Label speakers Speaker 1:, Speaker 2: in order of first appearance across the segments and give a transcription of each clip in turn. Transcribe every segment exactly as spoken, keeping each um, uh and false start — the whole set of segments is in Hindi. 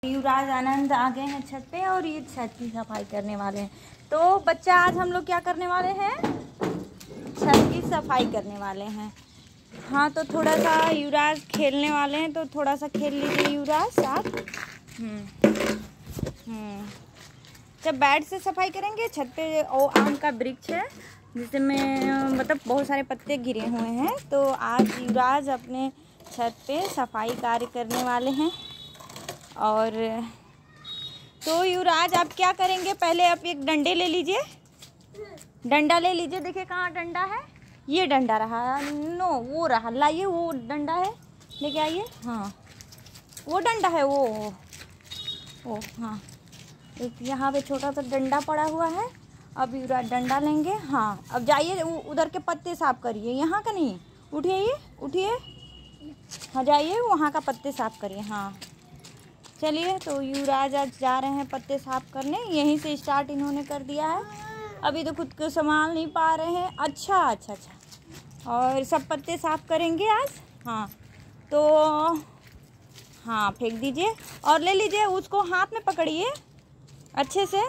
Speaker 1: युवराज आनंद आ गए हैं छत पे और ये छत की सफाई करने वाले हैं। तो बच्चा आज हम लोग क्या करने वाले हैं, छत की सफाई करने वाले हैं। हाँ तो थोड़ा सा युवराज खेलने वाले हैं, तो थोड़ा सा खेल लीजिए युवराज साथ। हम्म हम्म जब बेड से सफाई करेंगे, छत पे ओ आम का वृक्ष है जिसमें मतलब बहुत सारे पत्ते गिरे हुए हैं, तो आज युवराज अपने छत पे सफाई कार्य करने वाले हैं। और तो युवराज आप क्या करेंगे, पहले आप एक डंडे ले लीजिए, डंडा ले लीजिए। देखिए कहाँ डंडा है, ये डंडा रहा, नो वो रहा, लाइए वो डंडा है, लेके आइए। हाँ वो डंडा है, वो ओ हाँ एक यहाँ पे छोटा सा डंडा पड़ा हुआ है। अब युवराज डंडा लेंगे। हाँ अब जाइए उधर के पत्ते साफ करिए, यहाँ का नहीं, उठिए ये उठिए, हाँ जाइए वहाँ का पत्ते साफ करिए। हाँ चलिए, तो युवराज आज जा रहे हैं पत्ते साफ करने, यहीं से स्टार्ट इन्होंने कर दिया है। अभी तो खुद को संभाल नहीं पा रहे हैं। अच्छा अच्छा अच्छा और सब पत्ते साफ करेंगे आज। हाँ तो हाँ फेंक दीजिए और ले लीजिए, उसको हाथ में पकड़िए अच्छे से।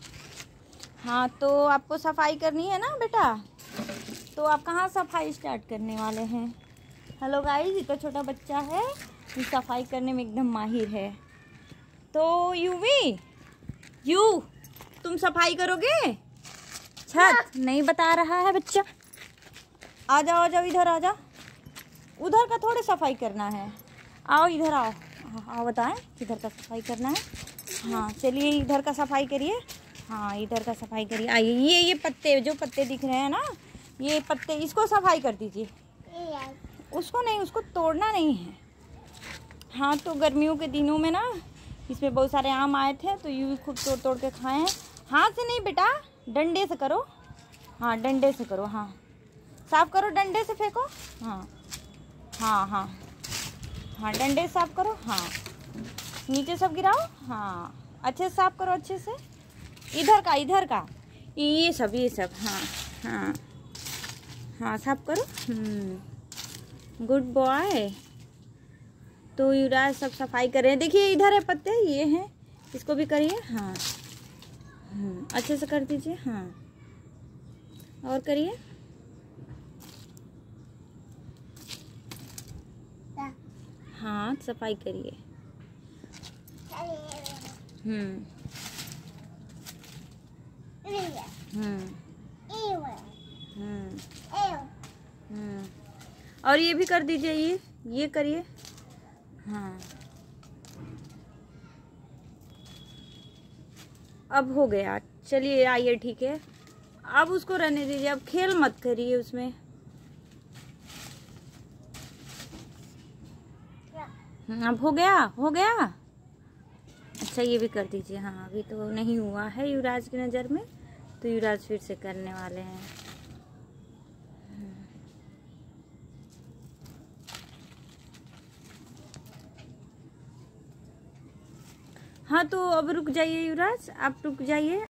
Speaker 1: हाँ तो आपको सफाई करनी है ना बेटा, तो आप कहाँ सफाई स्टार्ट करने वाले हैं। हेलो गाइस, इतना छोटा बच्चा है, सफाई करने में एकदम माहिर है। तो यूवी यू तुम सफाई करोगे छत, नहीं बता रहा है बच्चा। आ जाओ आ जाओ इधर आ जाओ, उधर का थोड़े सफाई करना है, आओ इधर आओ। आओ बताएं किधर का सफाई करना है। हाँ चलिए इधर का सफाई करिए। हाँ इधर का सफाई करिए, आइए ये ये पत्ते जो पत्ते दिख रहे हैं ना, ये पत्ते इसको सफाई कर दीजिए। उसको नहीं, उसको तोड़ना नहीं है। हाँ तो गर्मियों के दिनों में ना इसमें बहुत सारे आम आए थे, तो यूँ खूब तोड़ तोड़ के खाएं। हाथ से नहीं बेटा, डंडे से करो। हाँ डंडे से करो, हाँ साफ करो, डंडे से फेंको। हाँ हाँ हाँ हाँ डंडे से साफ करो। हाँ नीचे सब गिराओ। हाँ अच्छे से साफ करो, अच्छे से। इधर का इधर का ये सब ये सब हाँ हाँ हाँ साफ करो। Good boy. तो युवराज सब सफाई कर रहे हैं। देखिए इधर है पत्ते, ये हैं, इसको भी करिए। हाँ अच्छे से कर दीजिए। हाँ और करिए। हाँ सफाई करिए। हम्म हम्म हम्म हम्म और ये भी कर दीजिए, ये ये करिए। हाँ अब हो गया, चलिए आइए ठीक है, अब उसको रहने दीजिए, अब खेल मत करिए उसमें। अब हो गया हो गया। अच्छा ये भी कर दीजिए। हाँ अभी तो नहीं हुआ है युवराज की नज़र में, तो युवराज फिर से करने वाले हैं। हाँ तो अब रुक जाइए युवराज, आप रुक जाइए,